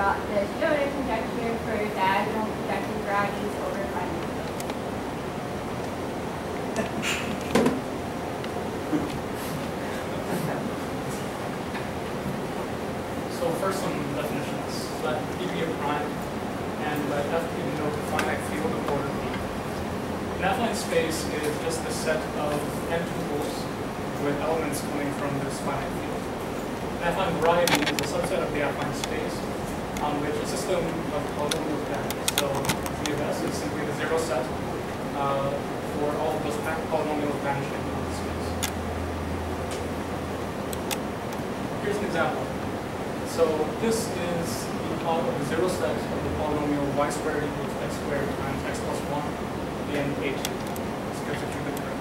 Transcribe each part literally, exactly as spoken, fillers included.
about the Shioda conjecture for diagonal projective varieties over finite fields. So first some definitions. Let P be a prime, and let F be denote a finite field of order P. An affine space is just a set of n tuples with elements coming from this finite field. An affine variety is a subset of the affine space on which a system of polynomials depends. So Z of S is simply the zero set uh, for all of those polynomials vanishing in the space. Here's an example. So this is the poly of the zero set of the polynomial y squared equals x squared times x plus one in A two. This gives a cubic curve.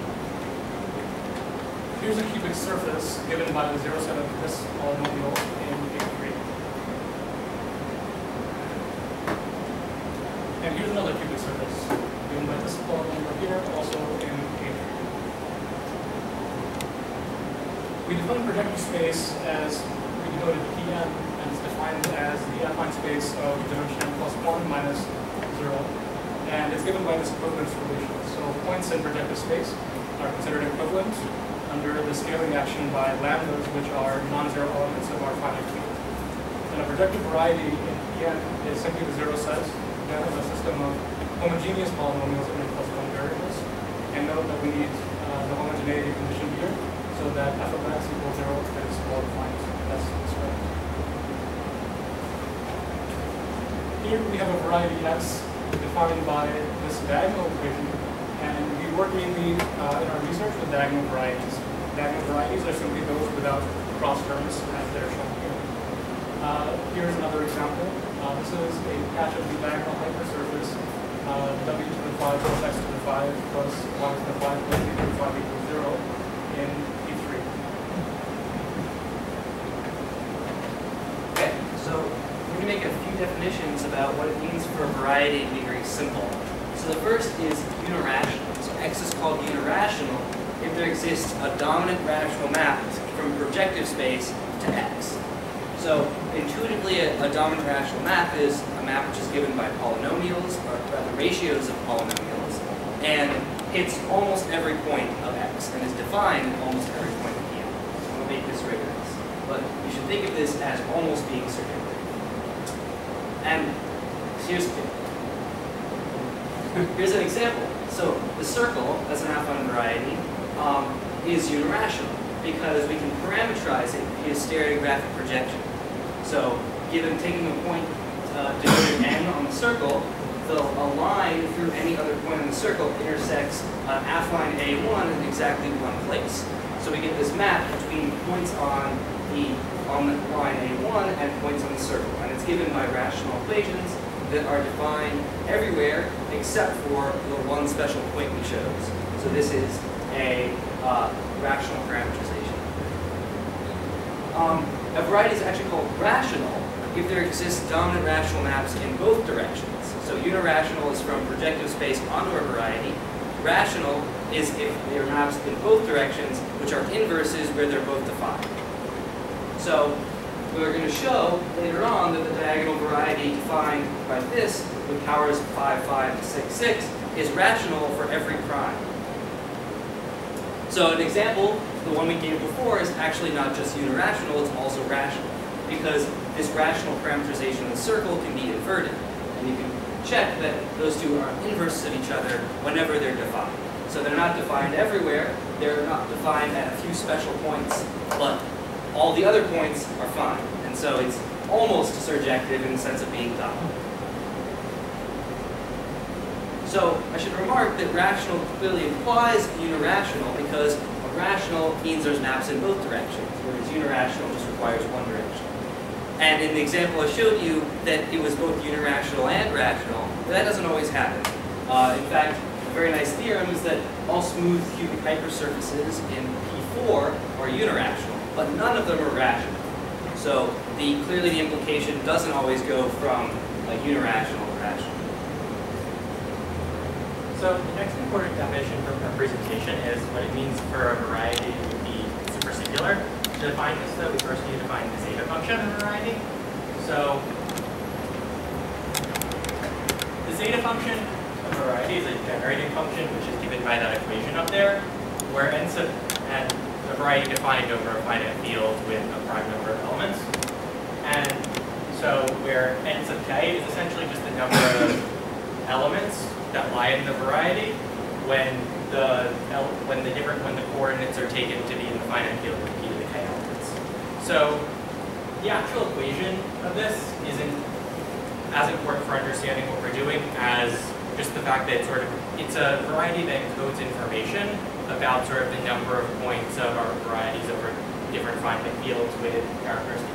Here's a cubic surface given by the zero set of this polynomial in A three. And here's another cubic surface given by this polynomial here, also in A three. We define projective space as we denoted P n, and it's defined as the affine space of dimension n plus one minus zero. And it's given by this equivalence relation. So points in projective space are considered equivalent under the scaling action by lambdas, which are non-zero elements of our finite field. And a projective variety in P n is simply the zero set again of a system of homogeneous polynomials in n plus one variables. And note that we need uh, the homogeneity condition here, so that f of x equals zero is well defined as described. Here we have a variety x defined by this diagonal equation, and we work mainly uh, in our research with diagonal varieties. Diagonal varieties are simply those without cross terms, as they're shown here. Uh, here's another example. Uh, this is a patch of the diagonal hypersurface, uh, w to the five plus x to the five plus y to the five plus b to the five equals zero in P three. Okay, so we're going to make a few definitions about what it means for a variety to be very simple. So the first is unirational. So X is called unirational if there exists a dominant rational map from projective space to X. So intuitively, a, a dominant rational map is a map which is given by polynomials, or rather ratios of polynomials, and hits almost every point of X, and is defined at almost every point of P n. So we'll make this rigorous. But you should think of this as almost being circular. And here's, here's an example. So the circle, as an affine variety, um, is unirational because we can parameterize it via stereographic projection. So given taking a point uh, denoted n on the circle, the a line through any other point on the circle intersects uh, affine A one in exactly one place. So we get this map between points on the on the line A one and points on the circle. And it's given by rational equations that are defined everywhere except for the one special point we chose. So this is a uh, rational parameterization. Um, a variety is actually called rational if there exists dominant rational maps in both directions. So unirational is from projective space onto a variety. Rational is if there are maps in both directions, which are inverses where they're both defined. So we're going to show later on that the diagonal variety defined by this with powers five, five, six, six is rational for every prime. So an example, the one we gave before, is actually not just unirational, it's also rational. Because this rational parameterization of the circle can be inverted. And you can check that those two are inverses of each other whenever they're defined. So they're not defined everywhere, they're not defined at a few special points, but all the other points are fine. And so it's almost surjective in the sense of being dominant. So I should remark that rational clearly implies unirational because a rational means there's maps in both directions, whereas unirational just requires one direction. And in the example I showed you that it was both unirational and rational, but that doesn't always happen. Uh, in fact, a very nice theorem is that all smooth cubic hypersurfaces in P four are unirational, but none of them are rational. So the, clearly the implication doesn't always go from uh, unirational to rational. So the next important definition from our presentation is what it means for a variety to be super-singular. To define this, though, we first need to define the zeta function of a variety. So zeta function of variety is a generating function, which is given by that equation up there, where n sub and a variety defined over a finite field with a prime number of elements. And so where n sub k is essentially just the number of elements that lie in the variety when the when the different when the coordinates are taken to be in the finite field with p to the k elements. So the actual equation of this isn't as important for understanding what we're doing as just the fact that it's sort of it's a variety that encodes information about sort of the number of points of our varieties over different finite fields with characteristics.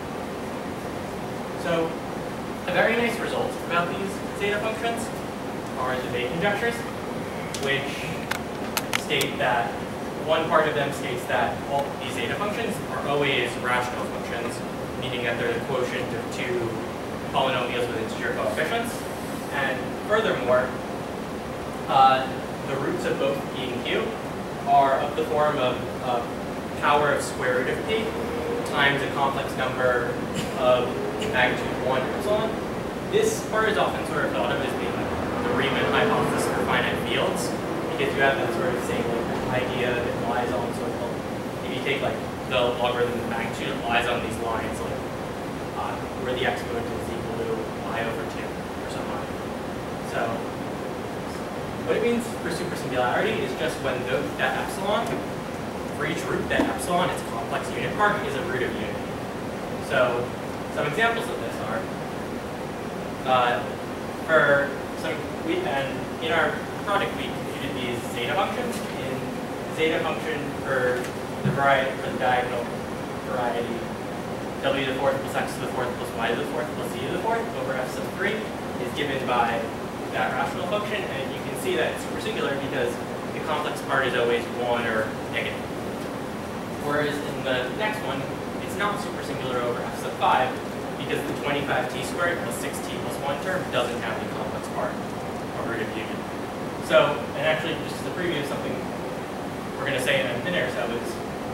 So a very nice result about these zeta functions are the Weil conjectures, which state that one part of them states that all these zeta functions are always rational functions, meaning that they're the quotient of two polynomials with integer coefficients. And furthermore, uh, the roots of both p and q are of the form of uh, power of square root of p times a complex number of magnitude one epsilon. This part is often sort of thought of as being like the Riemann hypothesis for finite fields, because you have that sort of same like, idea that lies on sort of, if you take like the logarithm of magnitude, it lies on these lines like uh, where the exponent is equal to I over two or something. So what it means for super-singularity is just when the, that epsilon, for each root, that epsilon, its complex unit part, is a root of unity. So some examples of this are, uh, for some, we, and in our product we computed these zeta functions. In zeta function for the variety, for the diagonal variety, w to the fourth plus x to the fourth plus y to the fourth plus z to the fourth over f sub three is given by that rational function, and you can see that it's super singular because the complex part is always one or negative. Whereas in the next one, it's not super singular over f sub five because the twenty-five t squared plus six t plus one term doesn't have the complex part or root of union. So, and actually just as a preview of something we're going to say in a minute or so is,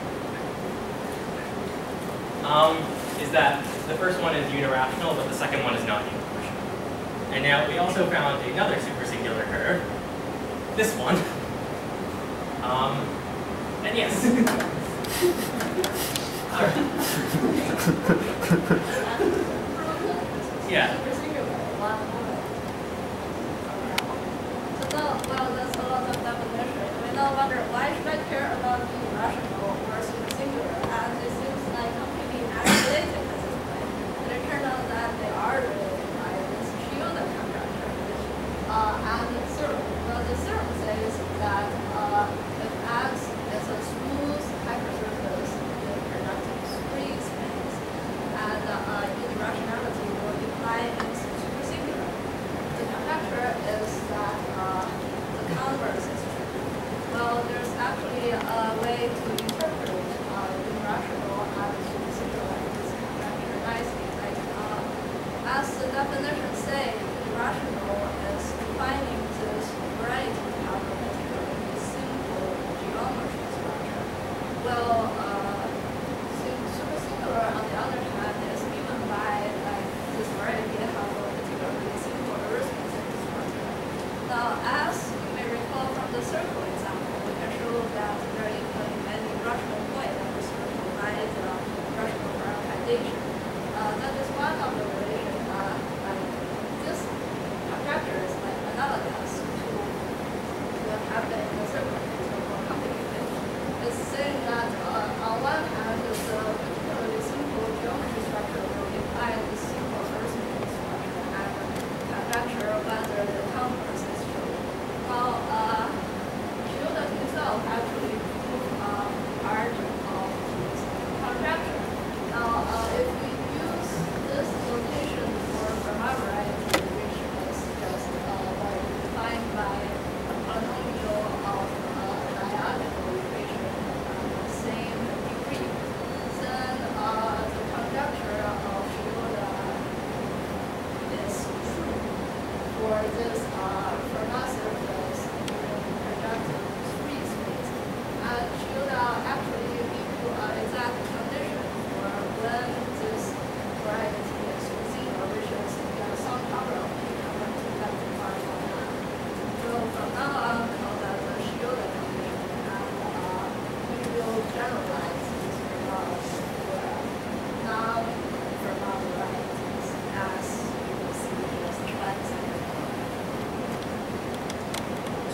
um, is that the first one is uni-rational, but the second one is not uni-rational. And now we also found another super singular curve, this one. Um, and yes. Yeah. So now, well, that's a lot of definition. We now wonder why should I care about being rational or super singular, and it seems like completely isolated at this point. And it turns out that they are related by this Shioda conjecture. Uh, and the theorem, well, the theorem says that uh, if X is a smooth hypersurface in a productive free space, and uh, uni-rationality will imply it's super singular. The conjecture is that uh, the converse is true. Well, there's actually a way to interpret uh, uni-rational and super singular in this conjecture nicely. Like, uh, as the definition says, uni-rational is defining this variety of a particularly simple geometry structure. Well, uh, super singular, on the other hand, is given by like this variety of a particularly simple arithmetic structure. Now, as you may recall from the circle example, we can show that there is a many rational way that the circle provides a rational prioritization. Uh, that is one of the relations. Uh, like this conjecture is like analogous to what happened in the circle case, or more complicated. It's saying that uh,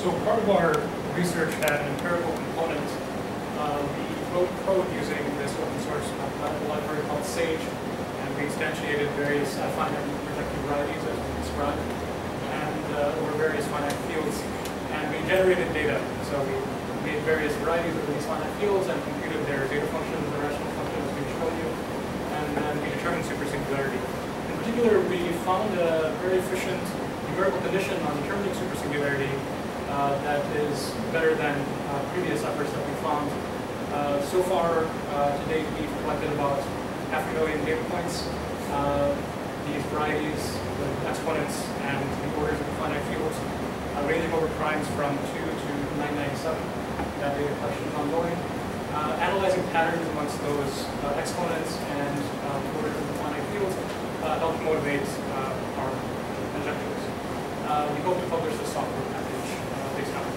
So part of our research had an empirical component. Uh, we wrote code using this open source mathematical library called SAGE, and we instantiated various uh, finite projective varieties as we described, and uh, over various finite fields, and we generated data. So we made various varieties of these finite fields and computed their zeta functions, the rational functions we showed you, and then we determined super-singularity. In particular, we found a very efficient numerical condition on determining super-singularity uh, that is better than uh, previous efforts that we found. Uh, so far, uh, to date, we've collected about half a million data points. Uh, these varieties, the exponents, and the orders of the finite fields, uh, ranging over primes from two to nine ninety-seven. That data collection is ongoing. Uh, analyzing patterns amongst those uh, exponents and uh, orders of the finite fields uh, helps motivate uh, our conjectures. Uh, we hope to publish this software package uh, based on it.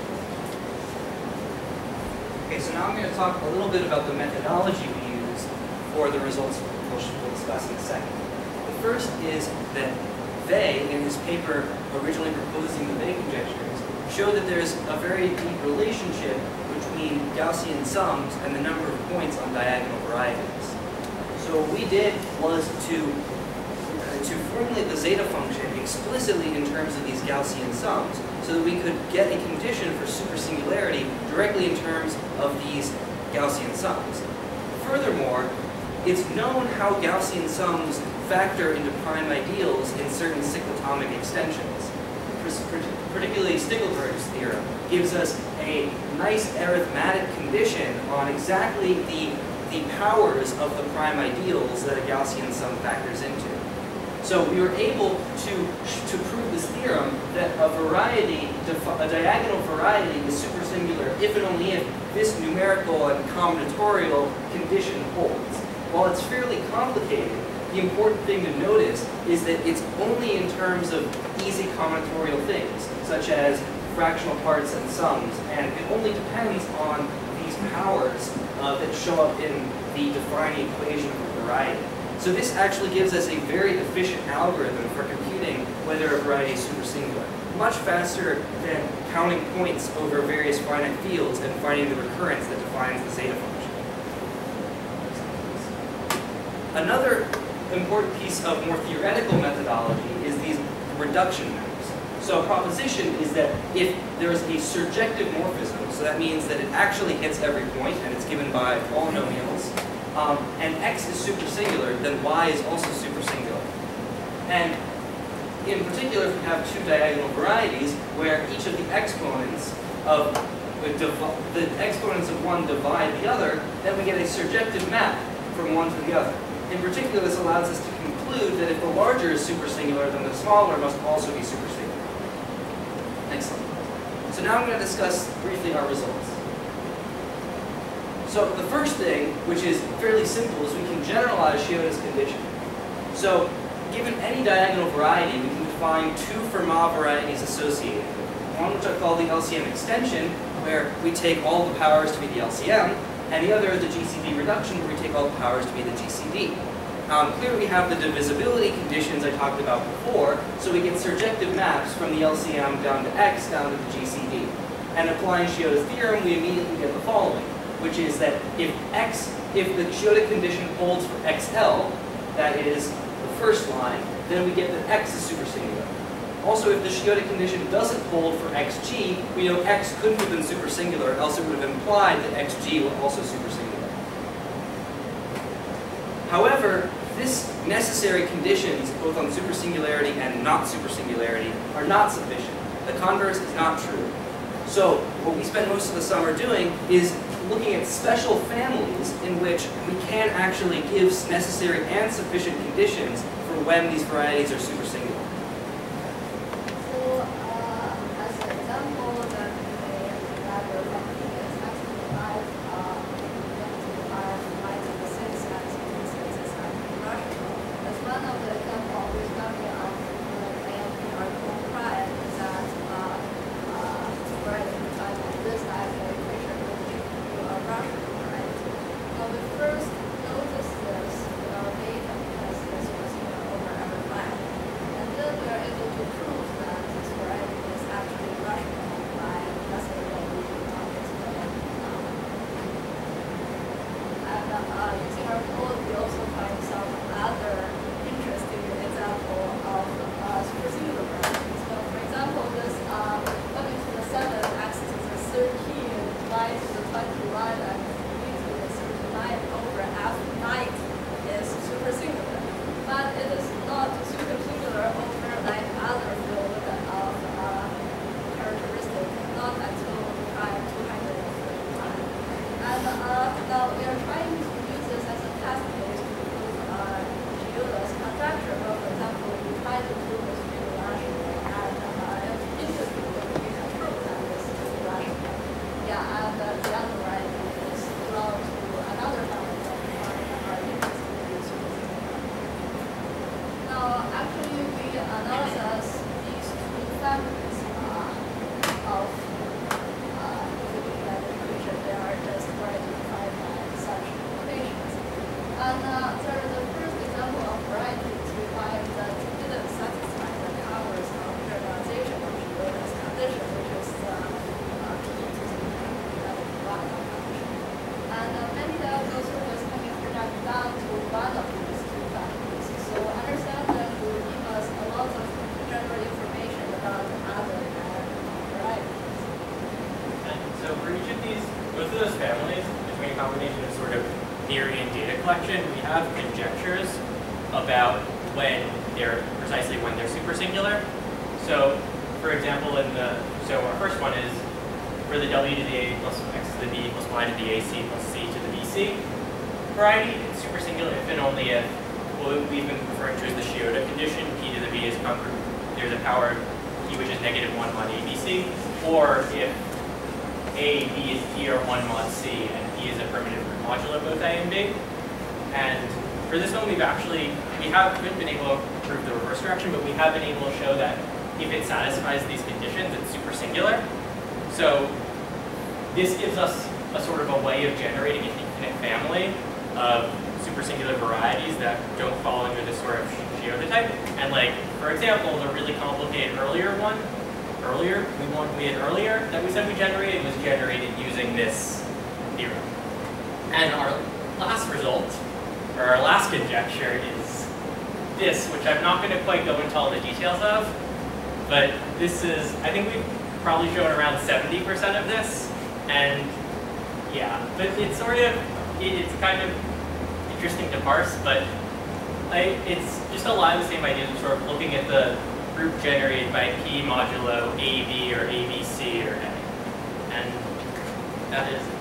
Okay, so now I'm going to talk a little bit about the methodology we used for the results we'll, we'll discuss in a second. The first is that they, in his paper originally proposing the Weil conjectures, show that there's a very deep relationship between Gaussian sums and the number of points on diagonal varieties. So what we did was to, uh, to formulate the zeta function explicitly in terms of these Gaussian sums, so that we could get a condition for super-singularity directly in terms of these Gaussian sums. Furthermore, it's known how Gaussian sums factor into prime ideals in certain cyclotomic extensions. Particularly Stickelberger's theorem gives us a nice arithmetic condition on exactly the, the powers of the prime ideals that a Gaussian sum factors into. So we were able to, to prove this theorem that a variety, a diagonal variety is supersingular if and only if this numerical and combinatorial condition holds. While it's fairly complicated, the important thing to notice is that it's only in terms of easy combinatorial things, such as fractional parts and sums, and it only depends on these powers uh, that show up in the defining equation of a variety. So this actually gives us a very efficient algorithm for computing whether a variety is supersingular, much faster than counting points over various finite fields and finding the recurrence that defines the zeta function. Another important piece of more theoretical methodology is these reduction maps. So a proposition is that if there is a surjective morphism, so that means that it actually hits every point and it's given by polynomials, um, and x is supersingular, then y is also supersingular. And in particular, if we have two diagonal varieties where each of the exponents of the exponents of one divide the other, then we get a surjective map from one to the other. In particular, this allows us to conclude that if the larger is supersingular, then the smaller must also be supersingular. Excellent. So now I'm going to discuss briefly our results. So the first thing, which is fairly simple, is we can generalize Shioda's condition. So given any diagonal variety, we can define two Fermat varieties associated. One which I call the L C M extension, where we take all the powers to be the L C M, and the other is the G C D reduction, where we take all the powers to be the G C D. Um, here we have the divisibility conditions I talked about before, so we get surjective maps from the L C M down to X down to the G C D. And applying Shioda's theorem, we immediately get the following, which is that if X, if the Shioda condition holds for X L, that is the first line, then we get that X is supersingular. Also, if the Shioda condition doesn't hold for X G, we know X couldn't have been supersingular, else it would have implied that X G was also supersingular. However, this necessary conditions, both on supersingularity and not supersingularity, are not sufficient. The converse is not true. So what we spent most of the summer doing is looking at special families in which we can actually give necessary and sufficient conditions for when these varieties are supersingular. So, uh, as an example, that the ladder function is actually five, uh, five minus the six and six is actually rational. As one of the examples we studied on the empirical prior is that uh, uh, right at the time of this actually equation will give you a rational variety. Now we first notice this with our data because this was here over every line. And then we are able to prove that this variety is actually rational by our code, we also find some other interesting example of uh, super-singular varieties. So for example, this uh, one to the seven, x to the thirteen, y to the twenty-one, and e to the thirty-nine over f nine is super-singular. But it is not super-singular over like other field of uh, characteristic, not until time two hundred thirty-one. And uh, now we are trying to use this as a test case to prove uh, Shioda's conjecture. Well, for example, we try to prove this Uni-rational, and uh, if interesting, we can prove that this is rational. Yeah, and uh, the other variety is belong to another family that we are interested in super-singular. Now, actually, we analyze these two families uh, of uh, if you look at the equation, they are just trying to define by such notations. And uh, there is the first example of varieties we find that didn't satisfy the powers of generalization of Shioda's condition, which is uh, uh, p to the negative one condition. And uh, many diagonal circles can be projected down to one of these two families. So understand that will give us a lot of general information about other varieties. And so for each of these, both of those families, between a combination of sort of theory and data collection, we have conjectures about when they're, precisely when they're super-singular. So for example, in the, so our first one is for the w to the a plus x to the b plus y to the ac plus c to the bc variety, it's super-singular if and only if what we've been referring to as the Shioda condition, p to the b is congruent, there's a power p which is negative one mod abc, or if a, b is p or one mod c, and p is a primitive root modulo both a and b. And for this one, we've actually, we haven't been able to prove the reverse direction, but we have been able to show that if it satisfies these conditions, it's super-singular. So this gives us a sort of a way of generating an infinite family of super-singular varieties that don't fall under this sort of Shioda type. And like, for example, the really complicated earlier one, earlier, we want we had earlier that we said we generated was generated using this theorem. And our last result, or our last conjecture is this, which I'm not going to quite go into all the details of, but this is, I think we've probably shown around seventy percent of this, and yeah, but it's sort of, it, it's kind of interesting to parse, but I, it's just a lot of the same ideas of sort of looking at the group generated by P modulo A B or A B C or A. And that is